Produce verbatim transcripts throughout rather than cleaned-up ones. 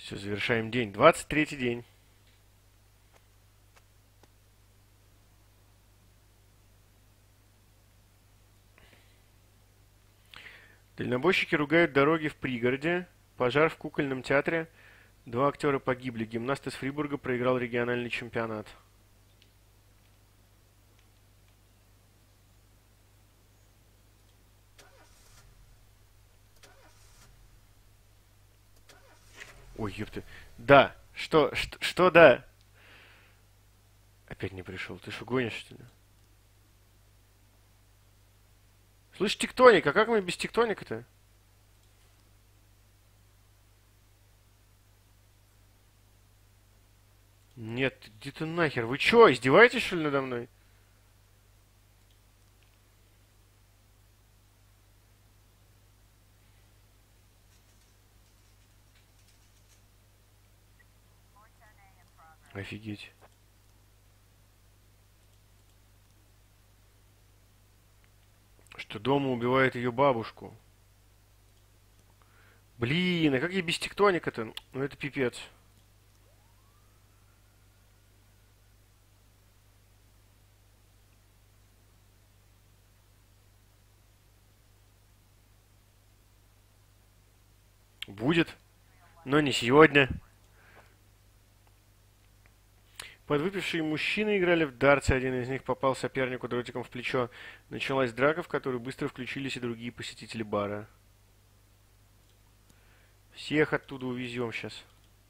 Все, завершаем день. двадцать третий день. Дальнобойщики ругают дороги в пригороде. Пожар в кукольном театре. Два актера погибли. Гимнаст из Фрибурга проиграл региональный чемпионат. Ой, ёпты. Да. Что? Что, что да? Опять не пришел. Ты что, гонишь, что ли? Слышь, тектоник, а как мы без тектоника-то? Нет, иди ты нахер. Вы чё, издеваетесь, что ли, надо мной? Офигеть. Что дома убивает ее бабушку. Блин, а как я без тектоника-то? Ну это пипец. Будет, но не сегодня. Подвыпившие мужчины играли в дартс, один из них попал сопернику дротиком в плечо. Началась драка, в которую быстро включились и другие посетители бара. Всех оттуда увезем сейчас.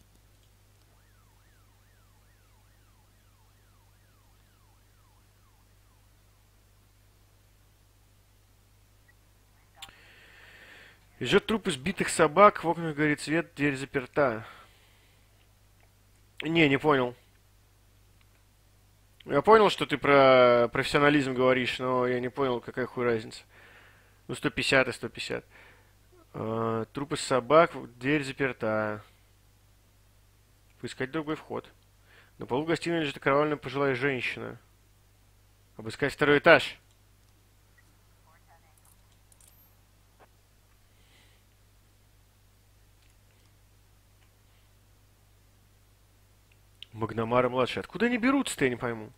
Лежат трупы сбитых собак, в окнах горит свет, дверь заперта. Не, не понял. Я понял, что ты про профессионализм говоришь, но я не понял, какая хуй разница. Ну, сто пятьдесят и сто пятьдесят. Э, трупы собак, дверь заперта. Поискать другой вход. На полу гостиной лежит окровавленная пожилая женщина. Обыскать второй этаж. Магномара-младший. Откуда они берутся-то, я не пойму.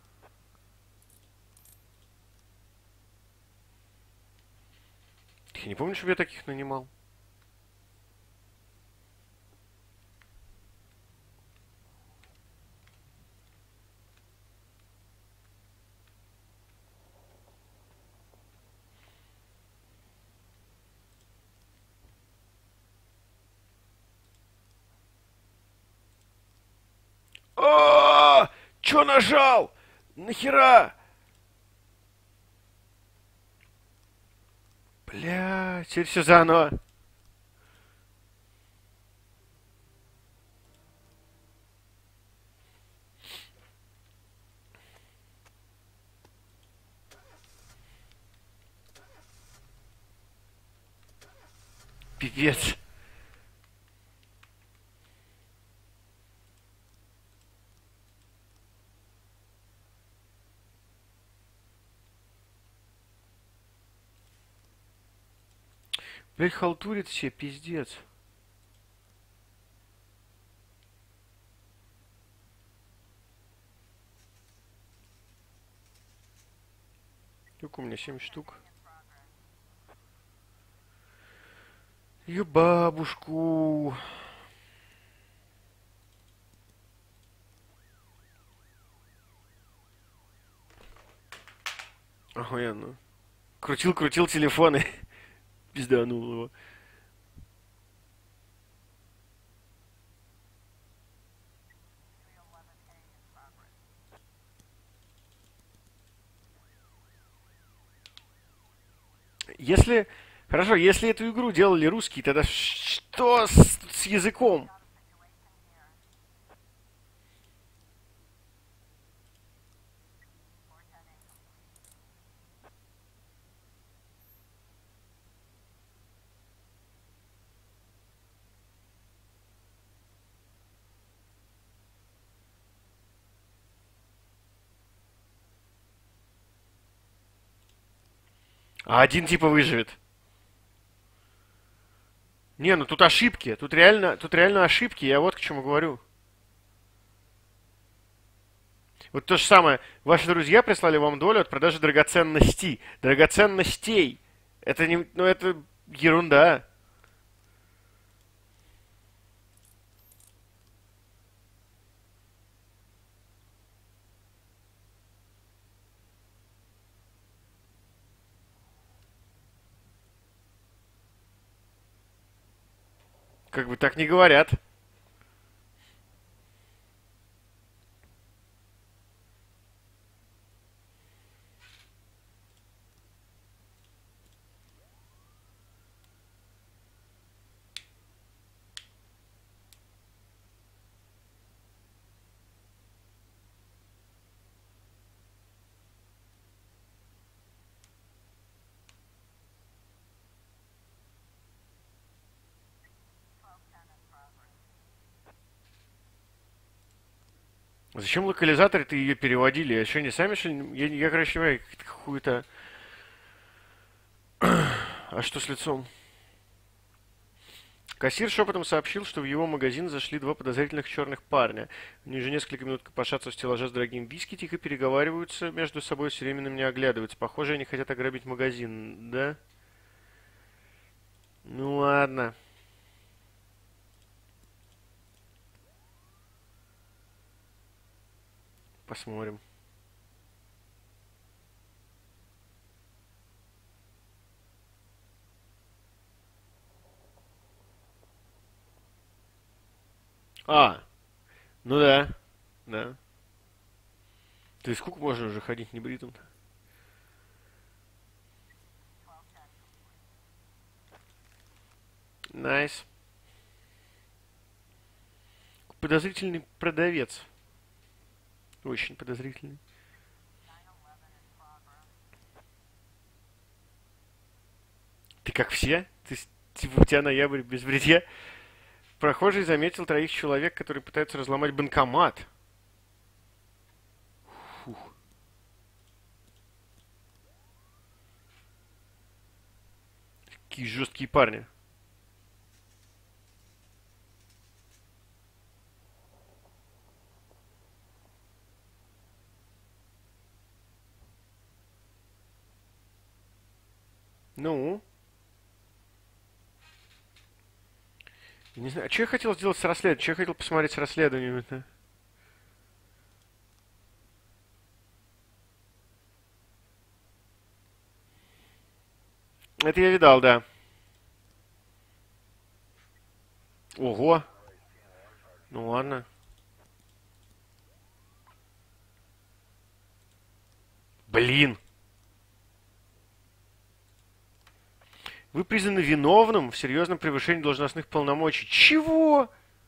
Я не помню, чтобы я таких нанимал. А, чё нажал? Нахера? Бля, теперь все заново. Пипец. Блять, халтурит все, пиздец. Сколько у меня? Семь штук. Ее бабушку. Охуенно. Крутил-крутил телефон и пизданул его. Если... Хорошо, если эту игру делали русские, тогда что с, с языком? А один типа выживет. Не, ну тут ошибки. Тут реально, тут реально ошибки. Я вот к чему говорю. Вот то же самое. Ваши друзья прислали вам долю от продажи драгоценностей. Драгоценностей. Это не, ну это ерунда. Как бы так не говорят. Зачем локализаторы-то ее переводили? А что, не сами, что ли? Я, я короче, не понимаю, какую-то... А что с лицом? Кассир шепотом сообщил, что в его магазин зашли два подозрительных черных парня. Они уже несколько минут копошатся в стеллаже с дорогим виски, тихо переговариваются между собой, все время на меня оглядываются. Похоже, они хотят ограбить магазин, да? Ну ладно. Посмотрим. А, ну да, да. Ты сколько можно уже ходить небритым-то? Найс. Подозрительный продавец. Очень подозрительный. Ты как все? Ты, типа, у тебя ноябрь без бритья? Прохожий заметил троих человек, которые пытаются разломать банкомат. Фух. Какие жесткие парни. Ну? Не знаю, а что я хотел сделать с расследованием? Что я хотел посмотреть с расследованием-то? Это я видал, да. Ого. Ну ладно. Блин. Вы признаны виновным в серьезном превышении должностных полномочий. Чего?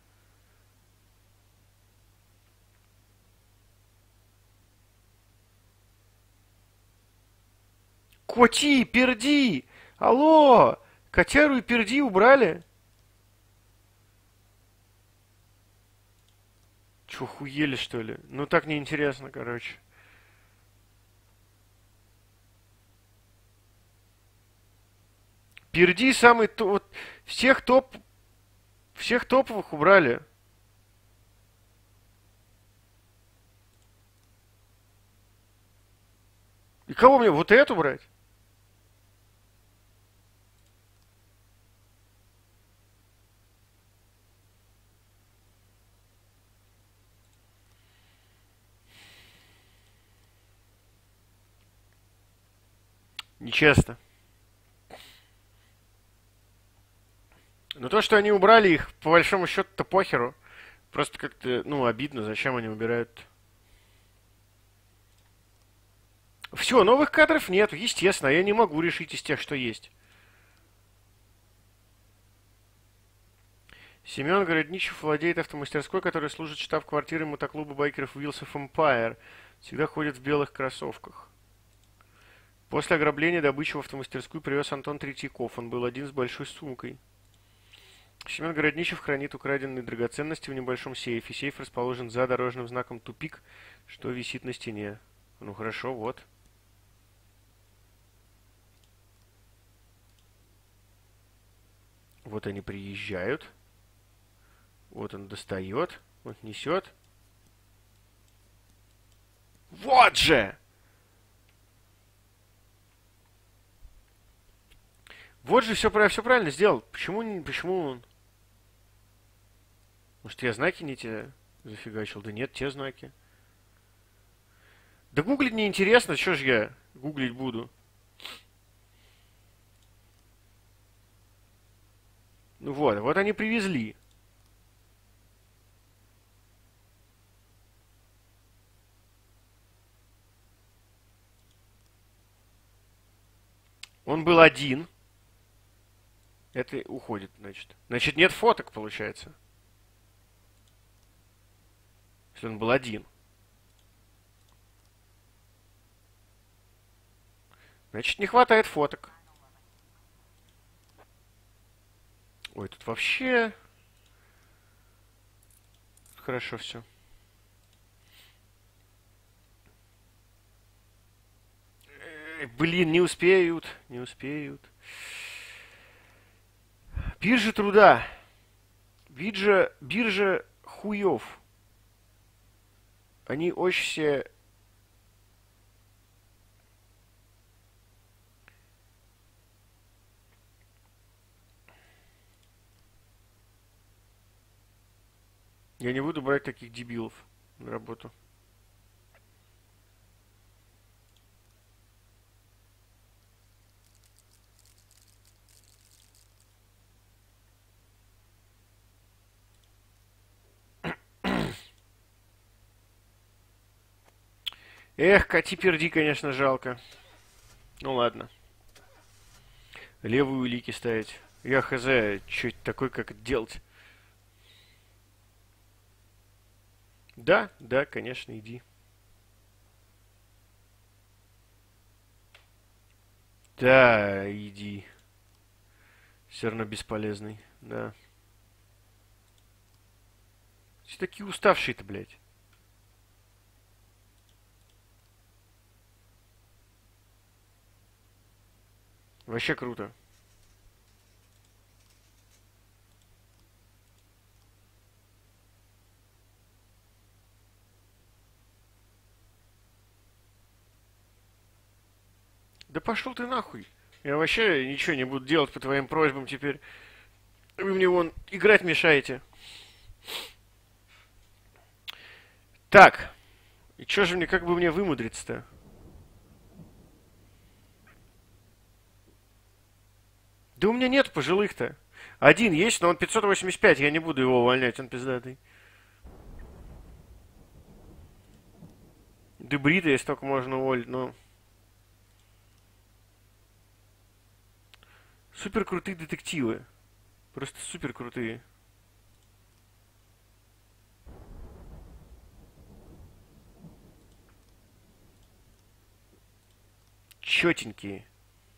Коти, перди! Алло! Котяру и перди убрали? Чё, хуели, что ли? Ну так неинтересно, короче. Перди самый... то- Вот, всех топ... Всех топовых убрали. И кого мне? Вот эту брать? Нечестно. Но то, что они убрали их, по большому счету-то похеру. Просто как-то, ну, обидно, зачем они убирают. Все, новых кадров нет, естественно, я не могу решить из тех, что есть. Семен Городничев владеет автомастерской, которая служит штаб-квартирой мотоклуба байкеров Wheels of Empire. Всегда ходит в белых кроссовках. После ограбления добычу в автомастерскую привез Антон Третьяков. Он был один с большой сумкой. Семен Городничев хранит украденные драгоценности в небольшом сейфе. Сейф расположен за дорожным знаком «Тупик», что висит на стене. Ну хорошо, вот. Вот они приезжают. Вот он достает. Вот несет. Вот же! Вот же все, все правильно сделал. Почему, не, почему он... Может, я знаки не те зафигачил? Да нет, те знаки. Да гуглить неинтересно. Что ж я гуглить буду? Ну вот, вот они привезли. Он был один. Это уходит, значит. Значит, нет фоток, получается. Если он был один. Значит, не хватает фоток. Ой, тут вообще... Хорошо все. Блин, не успеют. Не успеют. Биржа труда. Биржа, биржа хуев. Они очень все... Я не буду брать таких дебилов на работу. Эх, коти перди, конечно, жалко. Ну ладно. Левые улики ставить. Я хз, что это такое, как это делать? Да, да, конечно, иди. Да, иди. Все равно бесполезный, да. Все такие уставшие-то, блядь. Вообще круто. Да пошел ты нахуй. Я вообще ничего не буду делать по твоим просьбам теперь. Вы мне вон играть мешаете. Так. И чё же мне, как бы мне вымудриться-то? Да у меня нет пожилых-то. Один есть, но он пятьсот восемьдесят пять, я не буду его увольнять, он пиздатый. Дебрита, если только можно уволить, но... Супер крутые детективы. Просто супер крутые. Чётенькие.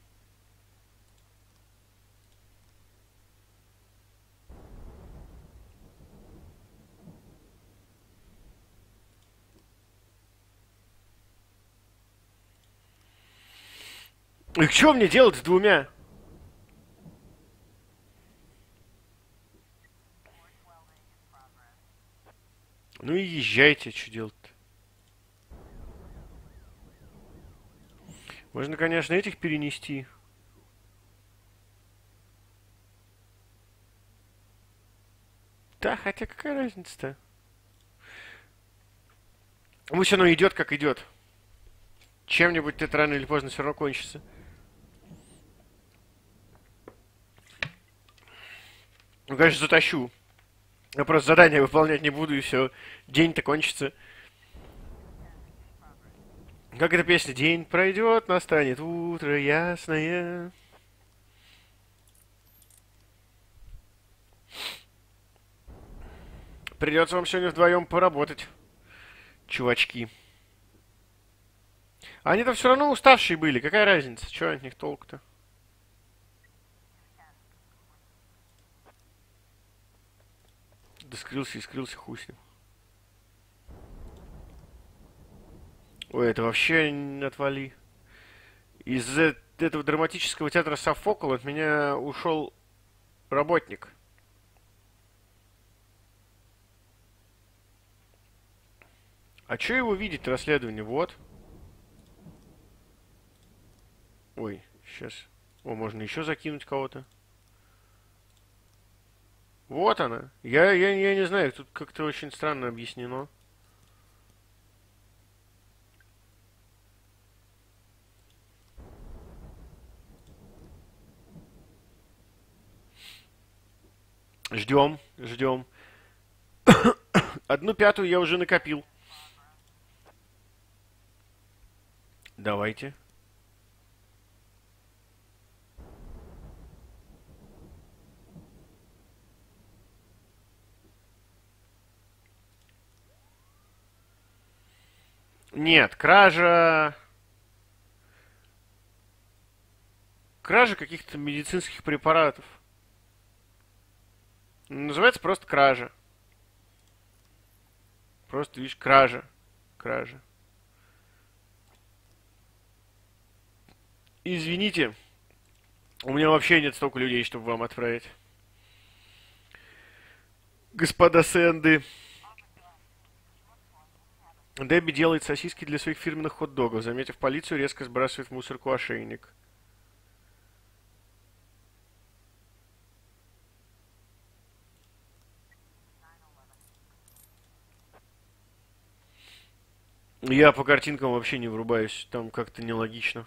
И что мне делать с двумя? Ну и езжайте, что делать-то? Можно, конечно, этих перенести. Да, хотя какая разница-то? Пусть оно идет, как идет. Чем-нибудь это рано или поздно все равно кончится. Ну, конечно, затащу. Я просто задание выполнять не буду, и все. День-то кончится. Как эта песня? День пройдет, настанет утро ясное. Придется вам сегодня вдвоем поработать, чувачки. Они-то все равно уставшие были. Какая разница? Чего от них толку-то? Да скрылся и скрылся, хуй с ним. Ой, это вообще отвали. Из этого драматического театра Софокл от меня ушел работник. А что его видеть, расследование? Вот. Ой, сейчас. О, можно еще закинуть кого-то. Вот она. Я, я, я не знаю, тут как-то очень странно объяснено. Ждем, ждем. Одну пятую я уже накопил. Давайте. Нет, кража... Кража каких-то медицинских препаратов. Называется просто кража. Просто, видишь, кража. Кража. Извините, у меня вообще нет столько людей, чтобы вам отправить. Господа Сэнды. Дебби делает сосиски для своих фирменных хот-догов. Заметив полицию, резко сбрасывает в мусорку ошейник. Я по картинкам вообще не врубаюсь. Там как-то нелогично.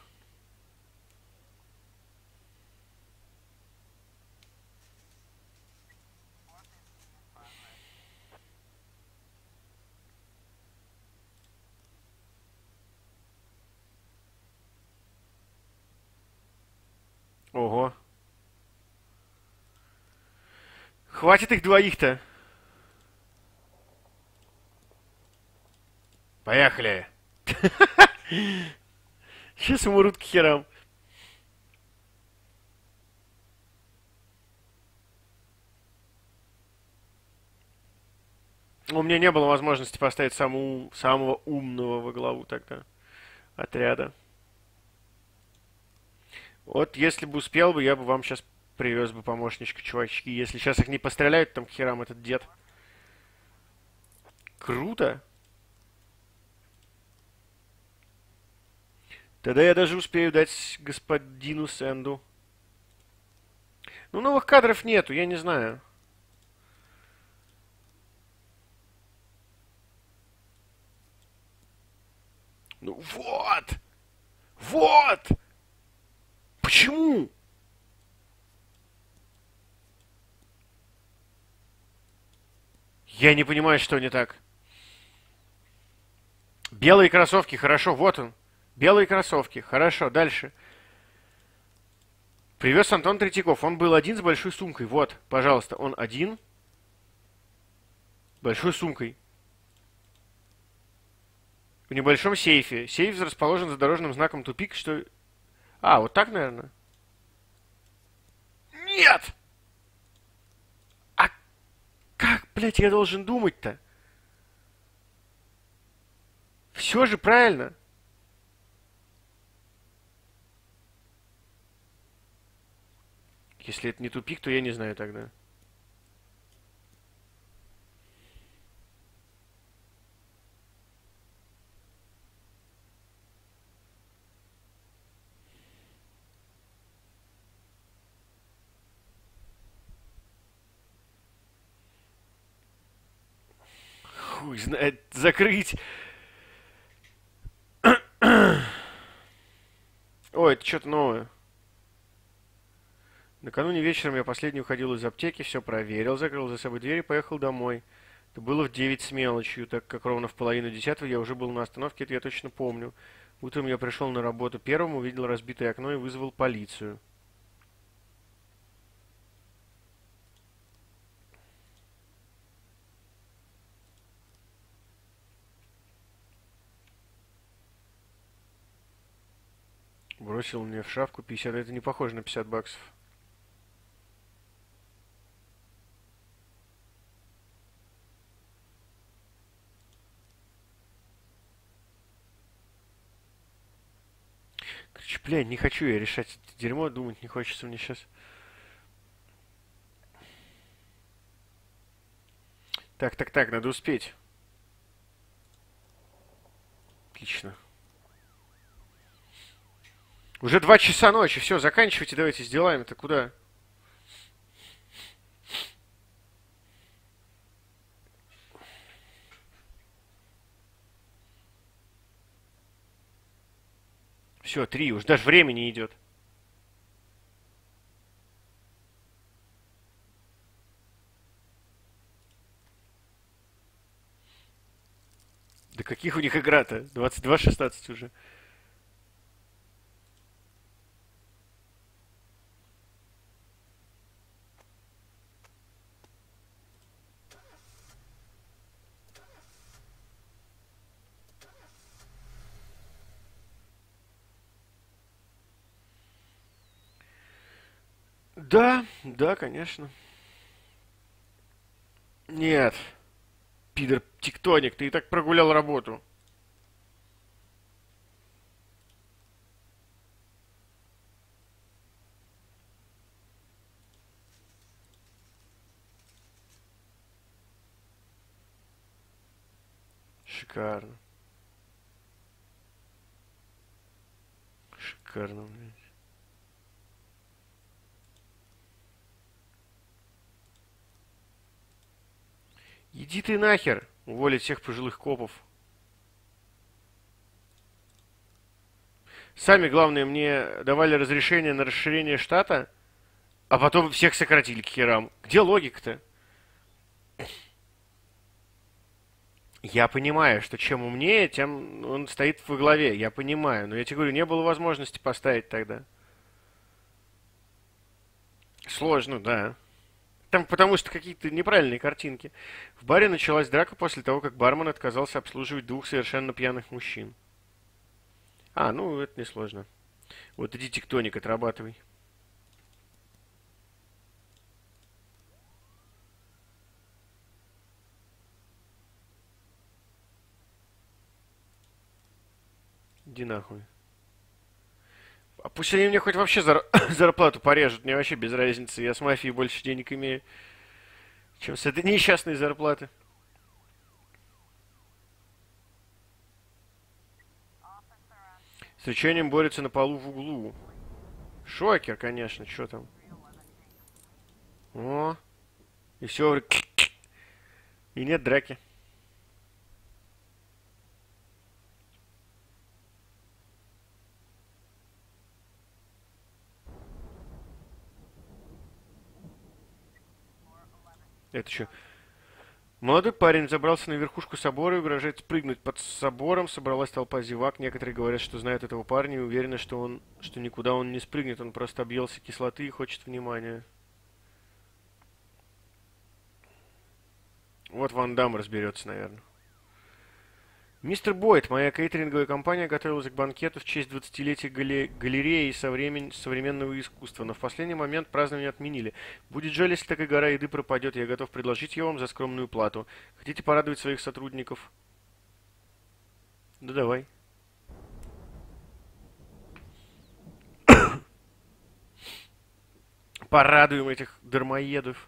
Ого. Хватит их двоих-то. Поехали. Сейчас умрут к херам. У меня не было возможности поставить саму, самого умного во главу тогда отряда. Вот если бы успел бы, я бы вам сейчас привез бы помощничка, чувачки. Если сейчас их не постреляют, там к херам этот дед. Круто. Тогда я даже успею дать господину Сэнду. Ну, новых кадров нету, я не знаю. Ну вот! Вот! Почему? Я не понимаю, что не так. Белые кроссовки, хорошо, вот он. Белые кроссовки, хорошо, дальше. Привез Антон Третьяков. Он был один с большой сумкой. Вот, пожалуйста, он один. Большой сумкой. В небольшом сейфе. Сейф расположен за дорожным знаком тупик, что... А, вот так, наверное. Нет! А как, блядь, я должен думать-то? Все же правильно. Если это не тупик, то я не знаю тогда. Хуй знает, закрыть. Ой, это что-то новое. Накануне вечером я последний уходил из аптеки, все проверил, закрыл за собой дверь и поехал домой. Это было в девять с мелочью, так как ровно в половину десятого я уже был на остановке, это я точно помню. Утром я пришел на работу первым, увидел разбитое окно и вызвал полицию. Бросил мне в шапку пятьдесят, это не похоже на пятьдесят баксов. Короче, блядь, не хочу я решать это дерьмо, думать не хочется мне сейчас. Так, так, так, надо успеть. Отлично. Уже два часа ночи. Все, заканчивайте, давайте с делами-то. Куда? Все, три. Уж даже времени идет. Да каких у них игра-то? двадцать два шестнадцать уже. Да, да, конечно. Нет. Пидор Тектоник, ты и так прогулял работу. Шикарно. Шикарно, блядь. Иди ты нахер. Уволить всех пожилых копов. Сами, главное, мне давали разрешение на расширение штата, а потом всех сократили к херам. Где логика-то? Я понимаю, что чем умнее, тем он стоит во главе. Я понимаю. Но я тебе говорю, не было возможности поставить тогда. Сложно, да. Там потому что какие-то неправильные картинки. В баре началась драка после того, как бармен отказался обслуживать двух совершенно пьяных мужчин. А, ну это несложно. Вот иди тектоник отрабатывай. Иди нахуй. А пусть они мне хоть вообще зар... зарплату порежут, мне вообще без разницы. Я с мафией больше денег имею, чем с этой несчастной зарплаты. С рычанием борется на полу в углу. Шокер, конечно, что там. О, и все. И нет драки. Это что? Молодой парень забрался на верхушку собора и угрожает спрыгнуть. Под собором собралась толпа зевак. Некоторые говорят, что знают этого парня и уверены, что он, что никуда он не спрыгнет. Он просто объелся кислоты и хочет внимания. Вот Ван Дам разберется, наверное. Мистер Бойд, моя кейтеринговая компания готовилась к банкету в честь двадцатилетия гале- галереи современ- современного искусства, но в последний момент празднование отменили. Будет жаль, если такая гора еды пропадет, я готов предложить ее вам за скромную плату. Хотите порадовать своих сотрудников? Да давай. Порадуем этих дармоедов.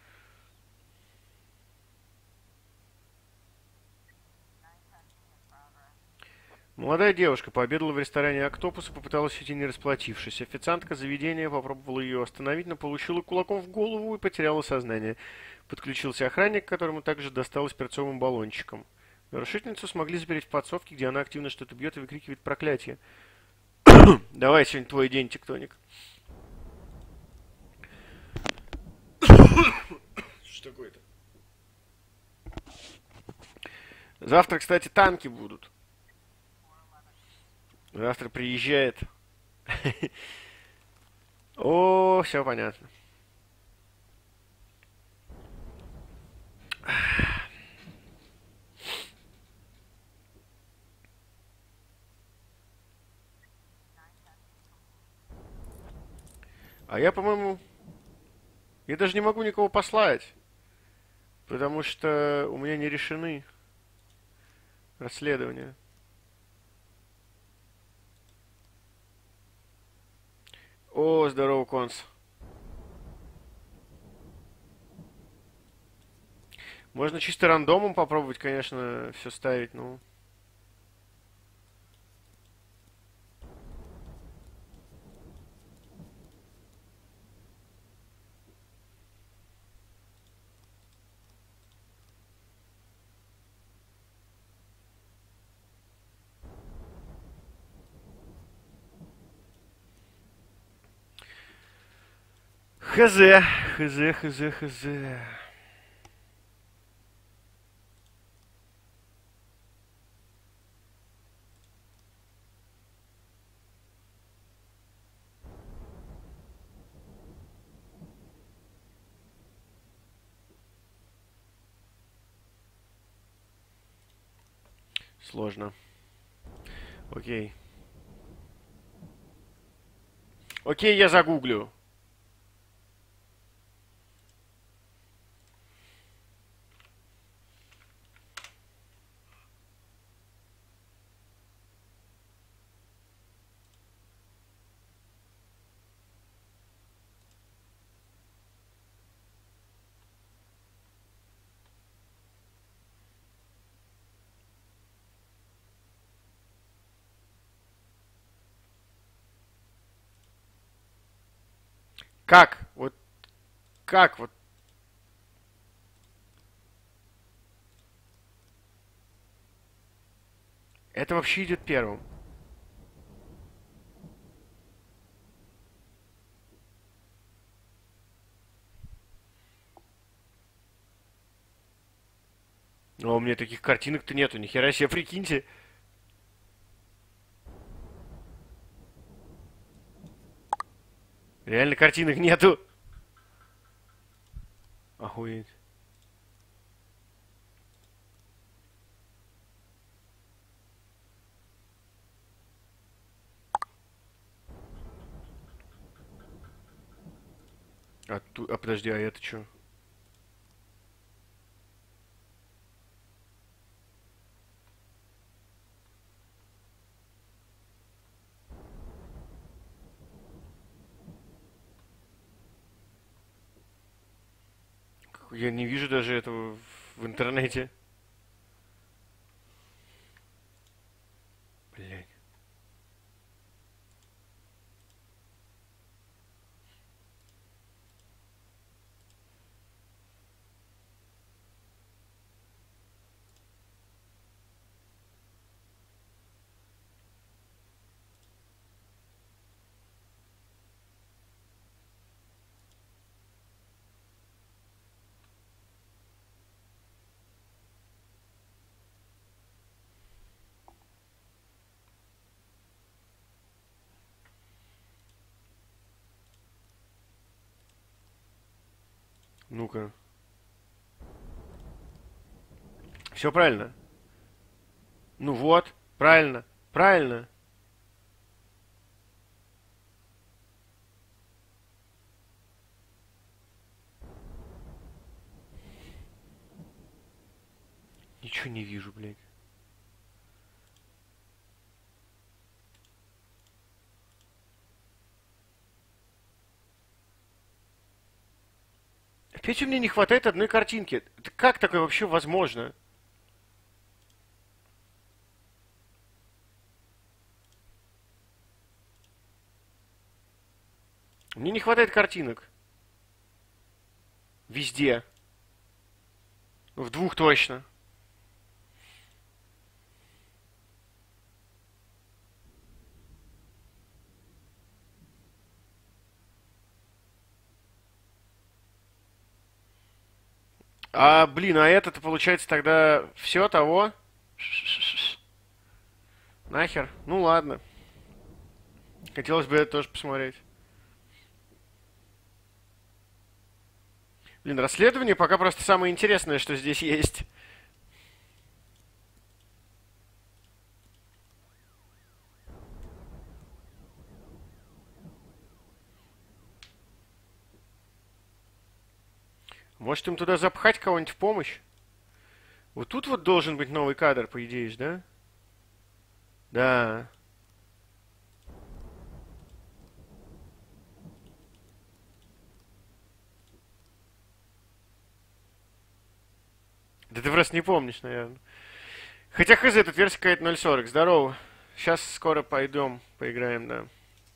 Молодая девушка пообедала в ресторане «Октопус» и попыталась уйти, не расплатившись. Официантка заведения попробовала ее остановить, но получила кулаком в голову и потеряла сознание. Подключился охранник, которому также досталось перцовым баллончиком. Нарушительницу смогли запереть в подсобке, где она активно что-то бьет и выкрикивает проклятие. Давай, сегодня твой день, тектоник. Что такое-то? Завтра, кстати, танки будут. Завтра приезжает. О, все понятно. А я, по-моему, я даже не могу никого послать, потому что у меня не решены расследования. О, здорово, Конс. Можно чисто рандомом попробовать, конечно, все ставить, ну... Хз, хз, хз, хз. Сложно. Окей. Окей, я загуглю. Как? Вот как вот? Это вообще идет первым. Но у меня таких картинок-то нету, нихера себе, прикиньте. Реально картинок нету. Охуеть. А, ту... а подожди, а это что? Я не вижу даже этого в интернете. Блять. Ну-ка. Все правильно. Ну вот, правильно, правильно. Ничего не вижу, блядь. Опять у меня не хватает одной картинки. Это как такое вообще возможно? Мне не хватает картинок. Везде. В двух точно. А, блин, а это-то получается тогда все того? Нахер? Ну ладно. Хотелось бы это тоже посмотреть. Блин, расследование пока просто самое интересное, что здесь есть. Может им туда запхать кого-нибудь в помощь? Вот тут вот должен быть новый кадр, по идее, да? Да. Да ты просто не помнишь, наверное. Хотя хз, тут версия какая-то ноль сорок. Здорово. Сейчас скоро пойдем, поиграем, да.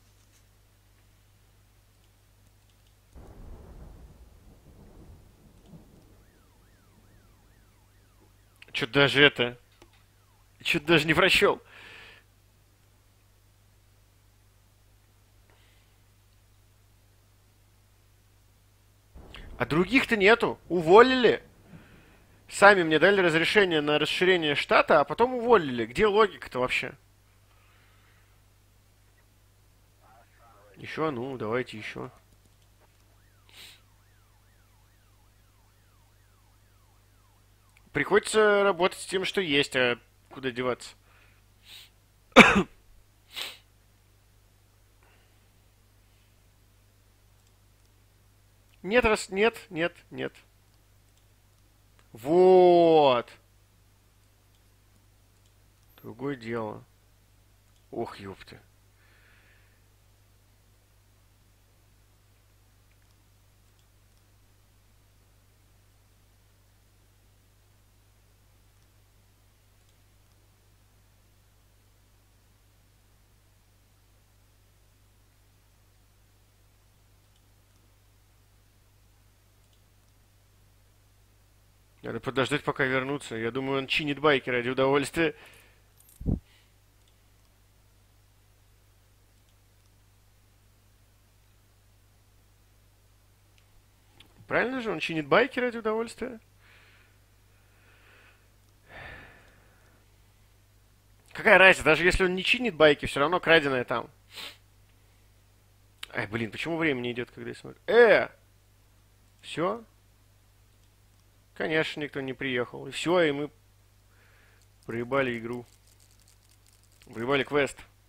Чё-то даже это... Чё-то даже не прочел. А других-то нету. Уволили. Сами мне дали разрешение на расширение штата, а потом уволили. Где логика-то вообще? Еще, ну, давайте еще. Приходится работать с тем, что есть, а куда деваться? Нет, раз, нет, нет, нет. Вот. Другое дело. Ох, ёпты. Надо подождать, пока вернутся. Я думаю, он чинит байки ради удовольствия. Правильно же? Он чинит байки ради удовольствия. Какая разница? Даже если он не чинит байки, все равно краденое там. Ай, блин, почему время не идет, когда я смотрю? Э! Все? Конечно, никто не приехал. И все, и мы проебали игру. Проебали квест.